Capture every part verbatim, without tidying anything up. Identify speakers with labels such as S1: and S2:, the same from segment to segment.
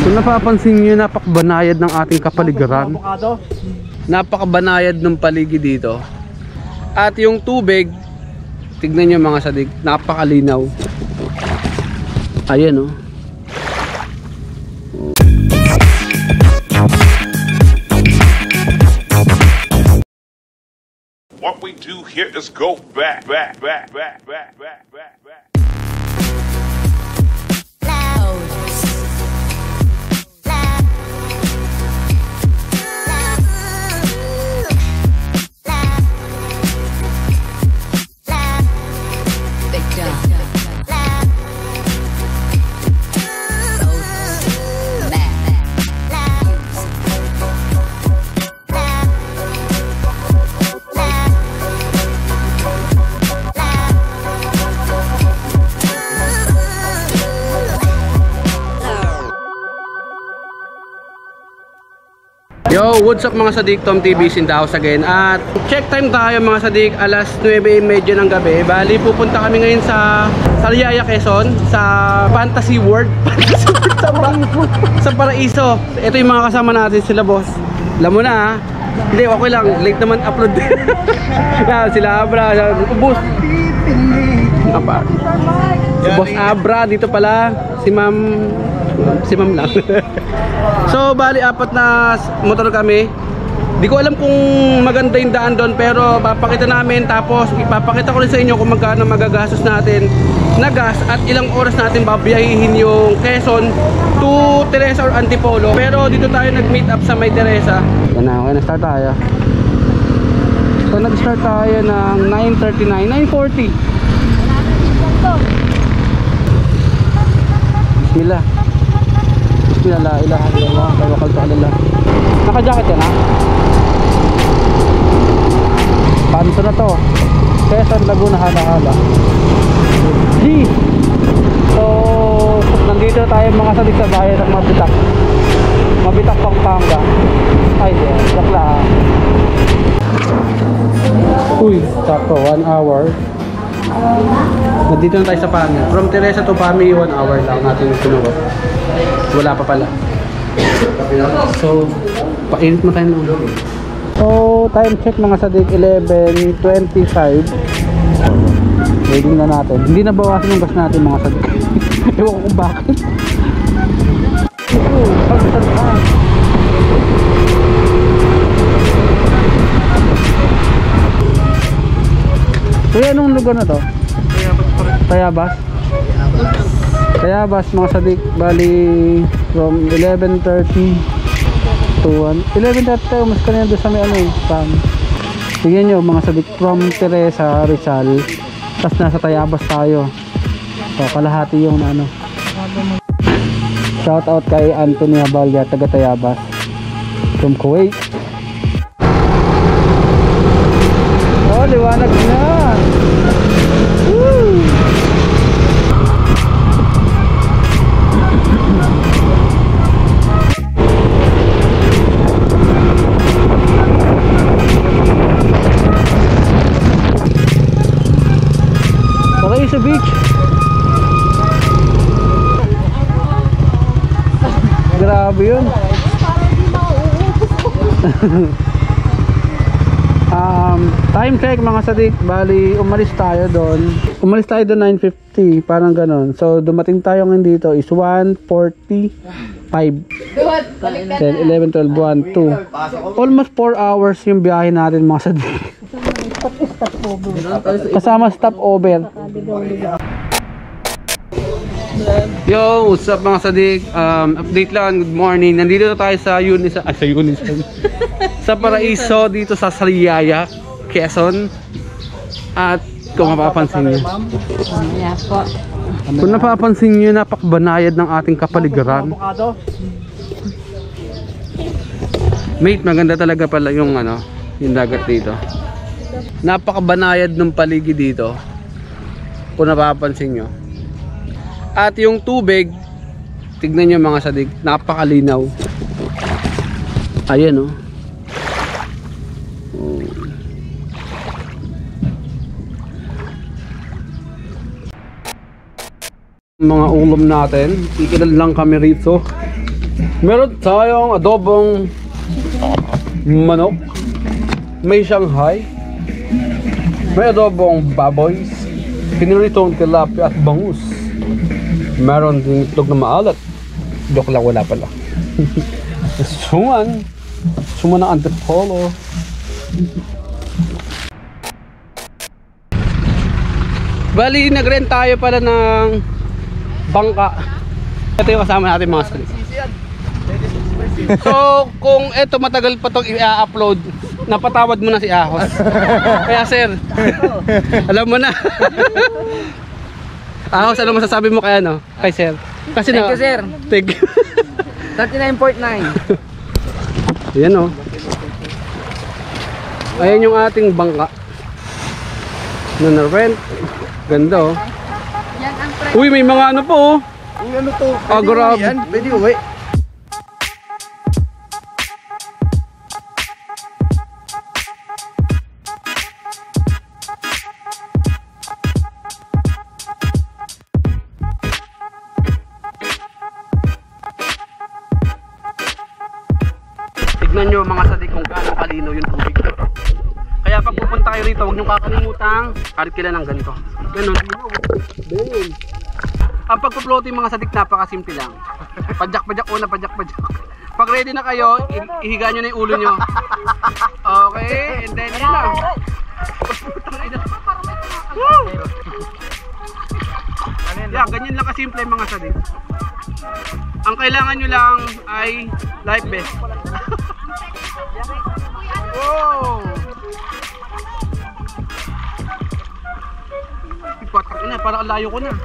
S1: Kung napapansin nyo, napakabanayad ng ating kapaligiran. Napakabanayad ng paligid dito. At yung tubig, tignan nyo mga sadik, napakalinaw. Ayan oh.
S2: What we do here is go back, back, back, back, back, back, back, back.
S1: Yo, what's up mga sadik, Tom T V in the house again. At check time tayo mga sadik, alas nuwebe thirty ng gabi. Bali, pupunta kami ngayon sa Sariaya, Quezon, sa Fantasy World. Fantasy World sa, Paraiso. Sa Paraiso. Ito yung mga kasama natin, sila boss. Alam mo na ha? Hindi, okay lang, late naman upload. Yan, sila Abra, boss. Apa? Si boss Abra, dito pala. Si ma'am, si ma'am lang. So bali apat na motor kami. Di ko alam kung maganda yung daan doon, pero papakita namin, tapos ipapakita ko rin sa inyo kung magkano magagastos natin na gas at ilang oras natin babiyahihin yung Quezon to Teresa or Antipolo. Pero dito tayo nag-meet up sa May Teresa. Yan na, okay na, start tayo. So nag-start tayo ng nine thirty-nine, nine forty. Bismillah. Bismillah, la ilaha illallah, tawakkaltu ala Allah. Naka-jacket yan ha? Panto na to. Quezon, Laguna, hala-hala. G! So, nandito tayo mga sadik sa bayan ng Mabitak. Mabitak, Pampanga. Ay, di, lakla ha. Uy, sakto, one hour. Nandito na tayo sa Pami. From Teresa to Pami, one hour lang natin sinuwa. Wala pa pala. So, painit mo tayo lang. So, time check mga sadik, eleven twenty-five. Waiting na natin. Hindi na bawasan yung gas natin mga sadik. Ewan ko kung bakit. Oh, pagsasahan. So, anong lugar na to? Tayabas. Tayabas mga sadik, bali from eleven thirty to one. eleven thirty tayo, mas kanina doon sa may ano eh, Pam. Tingnan nyo mga sadik, from Teresa, Rizal, tapos nasa Tayabas tayo. So kalahati yung ano. Shout out kay Anthony Abalya, taga Tayabas from Kuwait. Oh, liwanag na. Woo! Paraiso Beach. Grabe yun. um, time check mga sadik, bali umalis tayo doon. Umalis tayo doon nine fifty, parang ganon. So dumating tayo ngayon dito is one forty-five. ten, eleven, twelve, one, two. Almost four hours yung biyahe natin mga sadik. Kasama stopover. Yo, what's up mga sadik? Um, update lang, good morning. Nandito tayo sa Unison, ah, sa Unison. Sa Paraiso, dito sa Sariaya, Quezon. At kung mapapansin niyo, kung napapansin niyo, napakabanayad ng ating kapaligiran. Mate, maganda talaga pala yung ano, yung dagat dito. Napakabanayad ng paligid dito, kung napapansin nyo. At yung tubig, tignan nyo mga sadik, napakalinaw. Ayan oh. Oh. Mga ulam natin, ikilan lang kami rito. Meron tayong adobong manok. May Shanghai. May adobong baboy. Piniritong tilapia at bangus. Meron din itlog na maalat. Joke lang, wala pala. Suman. Suman ng antipolo. Bali, nag-rent tayo pala ng bangka. Ito yung kasama natin mga street. So, kung ito matagal pa itong i-upload, napatawad mo na si Ahos. Kaya sir, alam mo na. Ahos, ano masasabi mo kaya no? Kay sir? Kasi
S3: Thank
S1: na,
S3: you, sir.
S1: Thank you.
S3: thirty-nine point nine.
S1: Ayan o. Ayan yung ating bangka na na-rent. Ganda o. Uy, may mga ano po o.
S3: Uy, ano to?
S1: Ah, grabe.
S3: Yan, pwede uwi.
S1: Tignan nyo mga sadik kung gaano kalinaw yung tubig. Kaya pag pupunta kayo rito, huwag nyo kakalimutang karit kila ng ganito. Ganon. Ganun. Ang pagpo-floating mga sadik napakasimple lang. Padyak-padyak una, padyak-padyak. Pag ready na kayo, ihiga nyo na yung ulo nyo. Okay, and then yun lang. Yeah, ganyan lang kasimple mga sadik. Ang kailangan nyo lang ay life vest. Wow! Ipatang ina, parang layo ko na.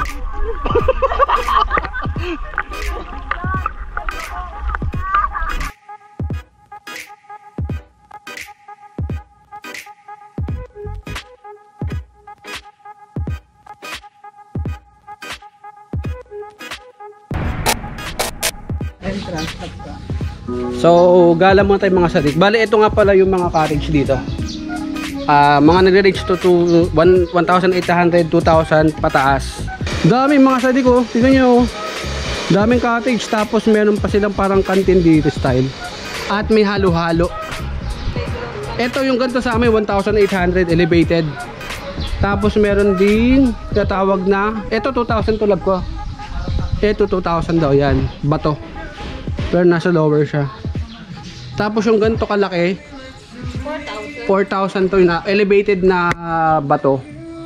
S1: So, gala muna tayo mga sadik. Bale, ito nga pala yung mga cottage dito. Uh, mga nagre-reach to, to one thousand eight hundred, two thousand pataas. Daming mga sadik oh. Tignan nyo oh. Daming cottage. Tapos meron pa silang parang canteen dito style. At may halo-halo. Ito yung ganito sa amin, one thousand eight hundred elevated. Tapos meron din tatawag na, ito two thousand tulad ko. Ito two thousand daw yan. Bato. Pero nasa lower siya. Tapos yung ganito kalaki, four thousand to na elevated na bato.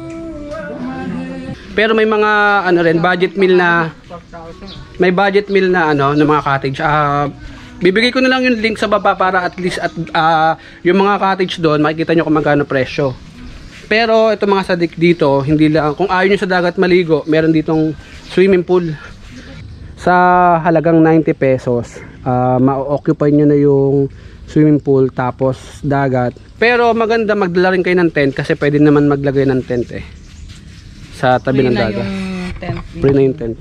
S1: Pero may mga ano rin budget meal na may budget meal na ano ng mga cottage. Uh, bibigay ko na lang yung link sa baba para at least at uh, yung mga cottage doon makikita nyo kung magkano presyo. Pero ito mga sadik dito, hindi lang kung ayaw nyo sa dagat maligo, meron ditong swimming pool. Sa halagang ninety pesos, uh, ma-occupy nyo na yung swimming pool tapos dagat. Pero maganda magdala rin kayo ng tent kasi pwede naman maglagay ng tent eh sa tabi ng dagat. Free na yung tent.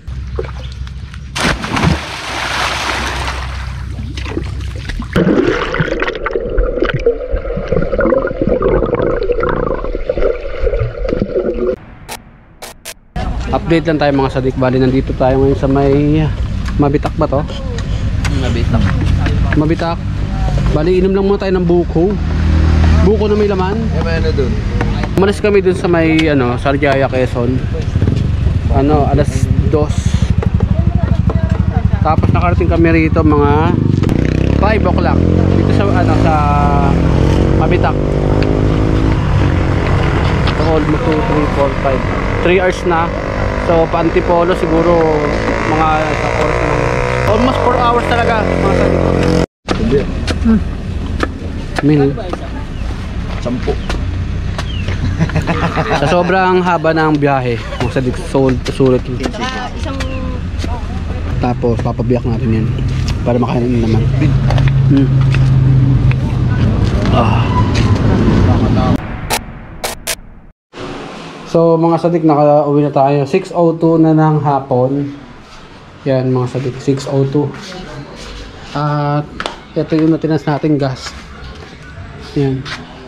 S1: Update lang tayo mga sadik. Bali nandito tayo ngayon sa may Mabitak ba to?
S3: Mabitak.
S1: Mabitak. Bali inom lang muna tayo ng buko. Buko na may laman.
S3: Eh, may ano dun?
S1: Umalis kami dun sa may ano, Sariaya, Quezon. Ano, alas dos. Tapos nakarating kami rito mga five o'clock. Dito sa ano sa Mabitak. So almost two, three, four, five. three hours na. So pa-Antipolo siguro mga sa oras na. Almost four hours talaga mga sabi ko.
S3: Hindi.
S1: Hmm. Mil.
S3: Sampo.
S1: Sa sobrang haba ng biyahe, mga sabi ko, sold to sulit. Tapos papabiyak natin yan para makain naman. Hmm. Ah. So mga sadik, naka-uwi na tayo. six oh two na ng hapon. Yan mga sadik, six oh two. At ito yung natinas natin gas. Yan.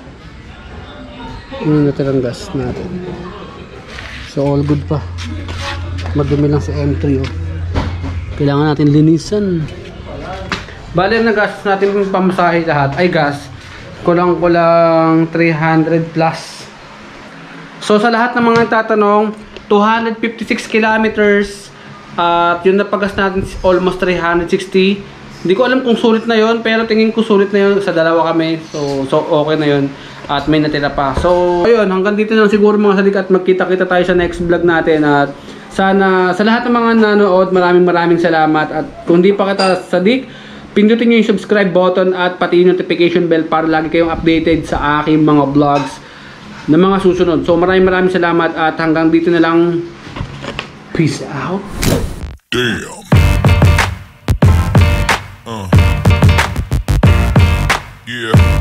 S1: Yung natirang gas natin. So all good pa. Madumi lang si M three oh. Kailangan natin linisan. Bale, nagastos natin yung pamasahe lahat ay gas. Kulang-kulang three hundred plus. So sa lahat ng mga tatanong, two hundred fifty-six kilometers at yun napagas natin almost three hundred sixty. Hindi ko alam kung sulit na yon, pero tingin ko sulit na yon, sa dalawa kami. So so okay na yon at may natira pa. So ayun, hanggang dito lang siguro mga sadik at magkita-kita tayo sa next vlog natin. At sana sa lahat ng mga nanood, maraming maraming salamat. At kung di pa kita sadik, pindutin nyo yung subscribe button at pati yung notification bell para lagi kayong updated sa aking mga vlogs na mga susunod. So maraming maraming salamat at hanggang dito na lang. Peace out.
S2: Damn. Uh. Yeah.